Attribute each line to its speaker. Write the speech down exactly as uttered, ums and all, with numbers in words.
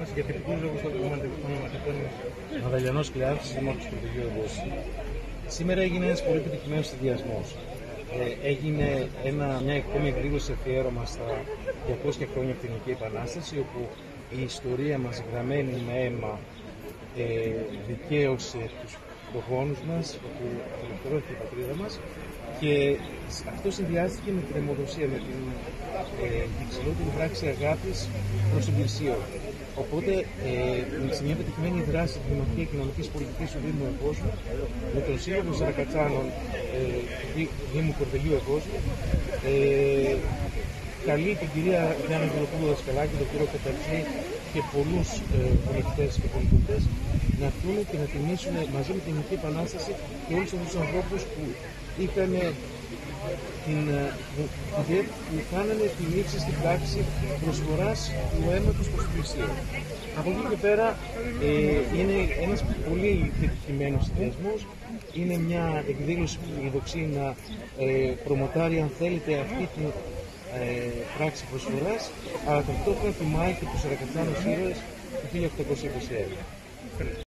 Speaker 1: για τυπικούς λόγους των ονοματικών Μαδαλιανός Κλεάρχης της Δημότης του Πρωτογείου Ευώση. Σήμερα έγινε ένας πολύ πετυχημένος συνδυασμός. Ε, έγινε ένα, μια ακόμη εκδήλωση αφιέρωμα στα διακόσια χρόνια από την Ελληνική Επανάσταση, όπου η ιστορία μας γραμμένη με αίμα ε, δικαίωσε τους προγόνους μας, όπου απελευθερώθηκε η πατρίδα μας, και αυτό συνδυάστηκε με την αιμοδοσία, με την ε, υψηλότερη πράξη αγάπης προς τον πλησίο. Οπότε, ε, σε μια πετυχημένη δράση της Δημοτικής Κοινωνικής Πολιτικής του Δήμου Ευώσου, με τον Σύλλογο Σαρακατσάνων ε, του Δήμου Κορδελιού Ευώσου, ε, καλεί την κυρία Γιάννη Βελοπούλου Δασκαλάκη, τον κύριο Καταρτσή και πολλούς ε, πολιτικές και πολιτικές να έρθουν και να τιμήσουν μαζί με την Ελληνική Επανάσταση και όλους αυτούς τους ανθρώπους που είχαν την δουλειά που κάνανε τη λήψη στην πράξη προσφοράς του αίματος προς το πλησίο. Από εκεί και πέρα ε, είναι ένας πολύ πετυχημένος συνδυασμός. Είναι μια εκδήλωση που η δοξή να ε, προμοτάρει, αν θέλετε, αυτή την ε, πράξη προσφοράς, αλλά ταυτόχρονα τιμάει και τους Σαρακατσάνους ήρωες του χίλια οκτακόσια είκοσι ένα.